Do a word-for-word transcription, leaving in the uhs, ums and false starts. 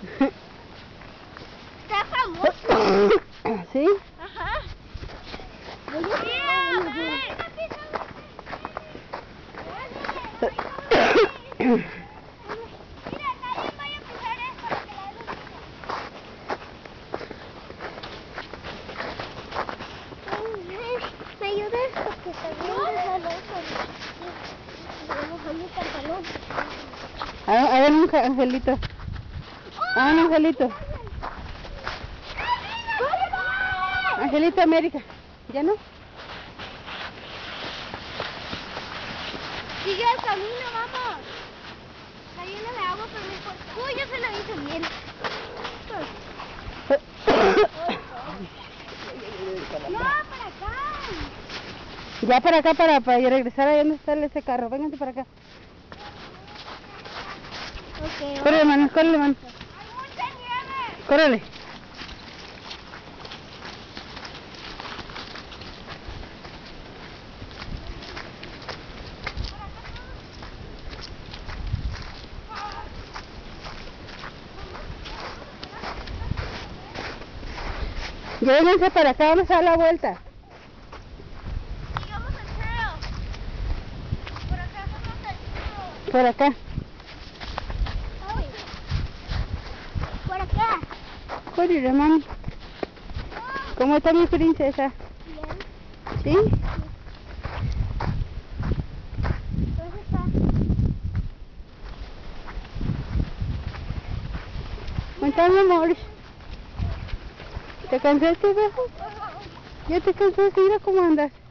Está famoso. ¿Sí? Ajá. ¿Me ayudas? Porque está bien mojando mi pantalón. A, a ver, un angelito. Ah, un angelito. Angelito América. ¿Ya no? Sigue el camino, vamos. Está lleno de agua, pero no importa. Uy, yo se lo hice bien. No, para acá. Ya para acá, para, para regresar ahí donde está ese carro. Vénganse para acá. Ok, Córrele, hermano, córrele, hermano. hay mucha nieve. Córrele. Ya vénganse para acá, vamos a dar la vuelta. Sigamos el trail. Por acá somos el trail. Por acá. Ay. Por acá. Córrele, hermano. ¿Cómo está mi princesa? Bien. ¿Sí? ¿Dónde está? ¿Cómo está, mi amor? ¿Te cansaste, viejo? ¿Ya te cansaste? Mira cómo andas.